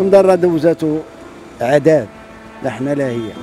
ضرة دوزاتو عذاب لا حنا لا هي.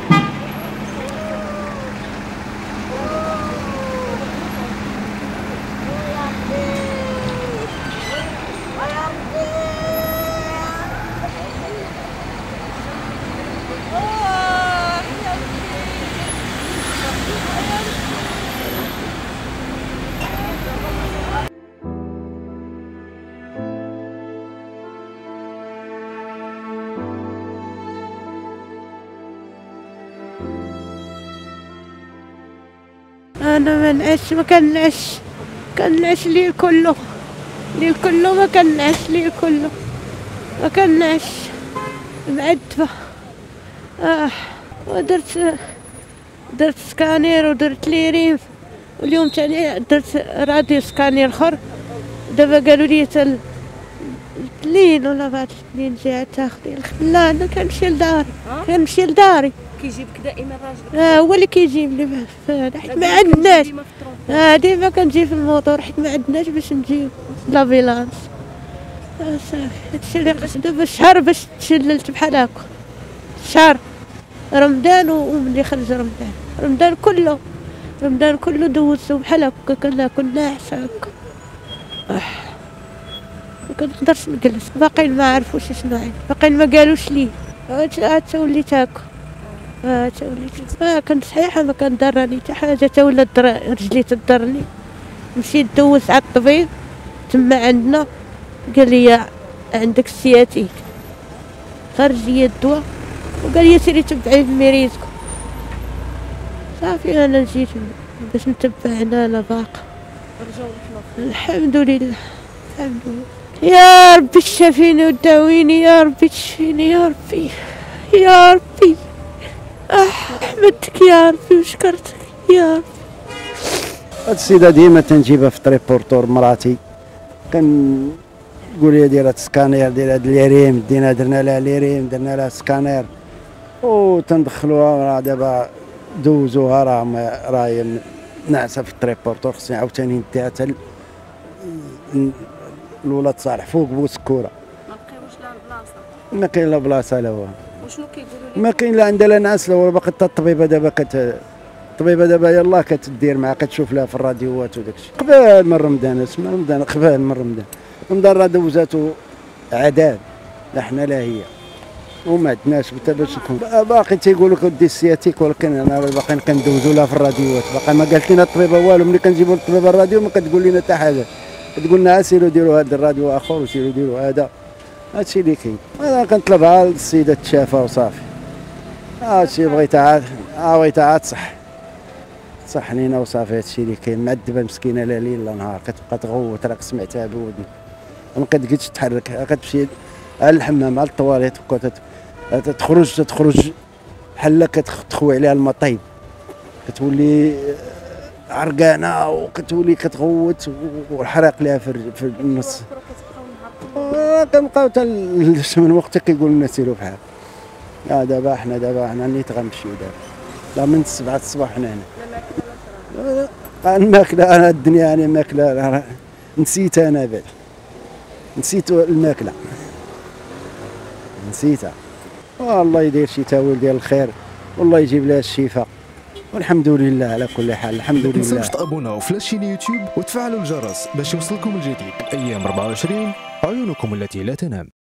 انا ما كنعش الليل كله ما كنعش الليل كله ما كنعش معذبه. درت سكانير ودرت ليريم، واليوم تاني درت راديو سكانير اخر. دابا قالوا لي حتى الليل ولا بعد الليل جاي تاخدي. لا انا كنمشي لداري كيجيبك دائما راجلك؟ هو اللي كيجيب لي حيت ما عندناش. ديما كنجي في الموطور حيت ما عندناش باش نجيب لافيلانس. صافي هادشي اللي دابا شهر باش تشللت بحال هكا. شهر رمضان وملي خرج رمضان كله دوزتو بحال هكا. كناكل ناعس هكا ما كنقدرش نجلس. باقيين ما عرفوش شنو عندي، باقيين ما قالوش لي. عاد توليت هكا كنت صحيحه ما كندراني حتى حاجه، تا ولات رجلي تضرني. مشيت دوزت على الطبيب تما عندنا، قال لي عندك السياتيك، خرج لي الدواء وقال لي سيري تبعي في ميريزكو. صافي انا جيت باش نتبع هنا. انا باقا الحمد لله يا ربي تشافيني وداويني، يا ربي تشفيني، يا ربي حمدتك يا ربي وشكرتك يا ربي. هاد السيده ديما تنجيبها في تريبورتور مراتي، كنقول لها دير هاد السكانير، دير هاد ليريم، درنا لها ليريم، درنا لها سكانير وتندخلوها. دابا دوزوها راهي ناعسه في التريبورتور. خصني عاوتاني نديها حتى الولاد صالح فوق بوسكوره. ما بقاوش لا البلاصه، ما كاين لا بلاصه لا والو. وشنو كيقولوا لك؟ ما كاين لا عندها لا نعاس لا والو. باقي حتى الطبيبه دابا الطبيبه دابا يلاه كتدير معها، كتشوف لها في الراديوات وداكشي. قبل من رمضان، اسمها رمضان، قبل من رمضان راه دوزاتو عذاب لا حنا لا هي. وما عندناش حتى باش نكون باقي تيقول لك ودي السياتيك، ولكن انا باقي كندوزو لها في الراديوات. باقي ما قالت لنا الطبيبه والو. ملي كنجيبو للطبيبه الراديو ما كتقول لنا حتى حاجه، كتقول لنا سيروا ديروا هذا الراديو اخر وسيروا ديروا هذا. هادشي اللي كاين. انا كنطلبها للسيده تشافى وصافي. هادشي بغيتها عاد صح لينا وصافي. هادشي اللي كاين. معذبه مسكينه لا ليل لا نهار، كتبقى تغوت. راك سمعتها بودني ما كتقدش تحرك. كتمشي على الحمام على الطواليت تخرج بحال كتخوي عليها المطيب، كتولي عرقانه وكتولي كتغوت والحرق لها في النص. كنبقاو حتى من وقتها كيقول لنا سيروا بحال. دابا حنا نيت غنمشيو دابا. لا من 7 الصباح حنا هنا. الماكله انا الدنيا انا ماكله نسيت. انا بعد نسيت الماكله نسيتها. والله يدير شي تاويل ديال الخير، والله يجيب لها الشفاء، والحمد لله على كل حال. الحمد لله. متنساوش تابوناو في لاشين يوتيوب وتفعلوا الجرس باش يوصلكم الجديد. ايام 24 عيونكم التي لا تنام.